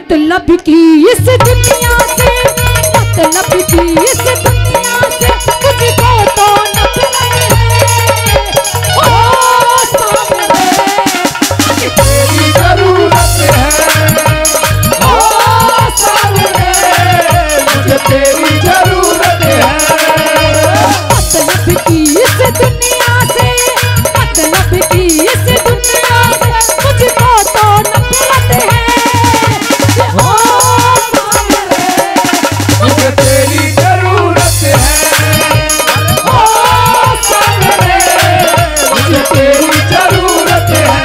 मतलब की इस दुनिया से, मतलब की इस दुनिया से मुझको तो नफरत है। ओ सामने तेरी जरूरत है, ओ सामने मुझे तेरी जरूरत है। मतलब की इस दुनिया से, मतलब की इस दुनिया से मुझको तो नफरत है। ओ सामने मुझे तेरी जरूरत है, ओ सामने मुझे तेरी जरूरत है।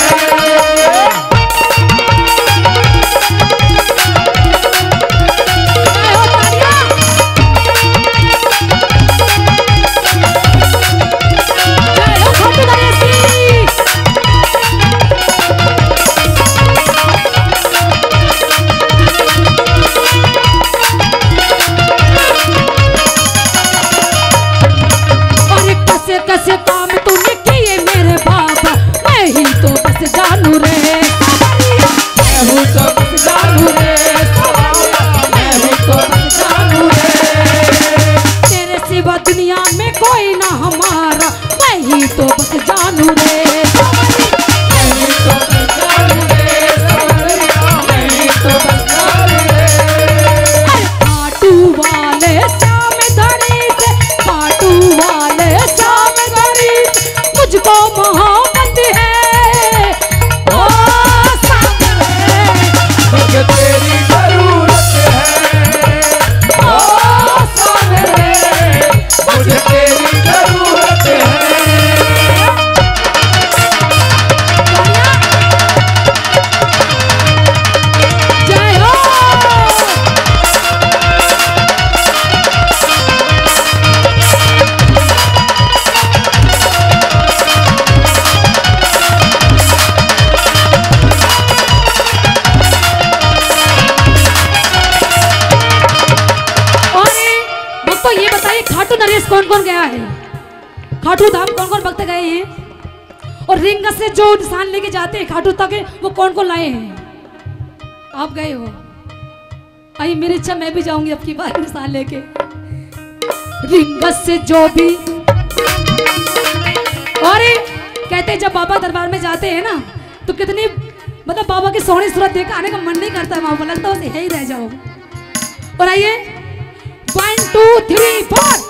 कैसे काम तूने किए मेरे बाबा, मैं ही तो बस जानू रे, मैं हूँ तो बस जानू रे, मैं हूँ तो बस जानू रे। तेरे सिवा दुनिया में कोई ना हमारा, मैं ही तो बस जानू रे, मैं ही तो बस जानू रे, मैं ही तो बस जानू रे। खाटू वाले श्याम धरी से, खाटू वाले श्याम धरी से मुझको मोहब्बत है। ओ सामने मुझे तेरी जरूरत है, ओ सामने मुझे तेरी जरूरत है। जय हो। तो ये बताइए खाटू नरेश कौन कौन गया है, खाटू धाम कौन कौन भक्त गए हैं, और रिंग से जो निशान लेके जाते हैं खाटू तक वो कौन कौन लाए हैं? आप गए हो? आइए मेरी इच्छा मैं भी जाऊंगी अब की बार निशान लेके। रिंग से जो भी, और कहते हैं जब बाबा दरबार में जाते हैं ना तो कितनी मतलब बाबा की सोहनी सूरत देख आने का मन नहीं करता है, वहां लगता है यही रह जाओ। और आइए 1 2 3 4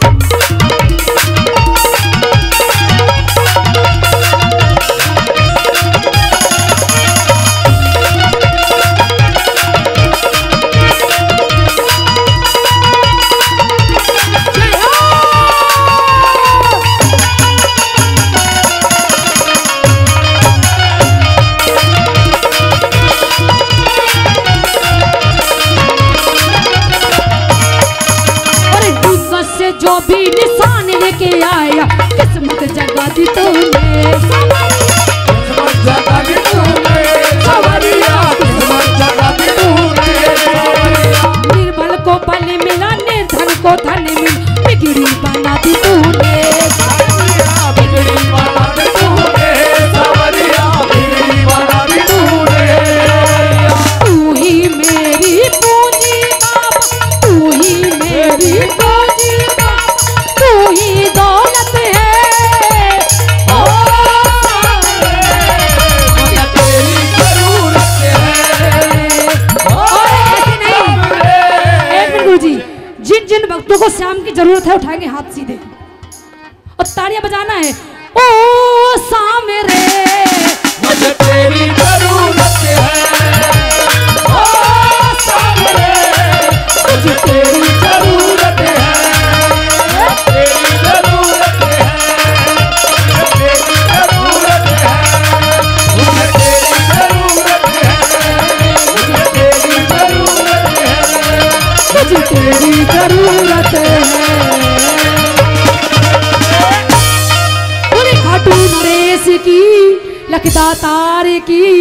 जो भी निशान लेके आया किस्मत जगा दी तूने, किस्मत जगा दी तूने सवरिया, किस्मत जगा दी तूने सवरिया। निर्बल को बल मिला, निर्धन को धन मिला, बिगड़ी बना दी तूने सवरिया, बिगड़ी बना दी तूने सवरिया, बिगड़ी बना दी तूने। तू ही मेरी पूंजी बाबा, तू ही मेरी पूंजी बाबा, तू ही दौलत है। ओ मुझे तेरी जरूरत है, ओ सामने। एक मिनट गुरुजी, जिन जिन भक्तों को श्याम की जरूरत है उठाएंगे हाथ सीधे और तालियां बजाना है। ओ सामने मुझे तेरी जरूरत है, ओ सामने मुझे तेरी जरूरत है, तेरी जरूरत है, तेरी जरूरत है, मुझे तेरी जरूरत है, मुझे तेरी जरूरत है, मुझे तेरी जरूरत है। पूरे खाटू नरेश की, लखदातार की।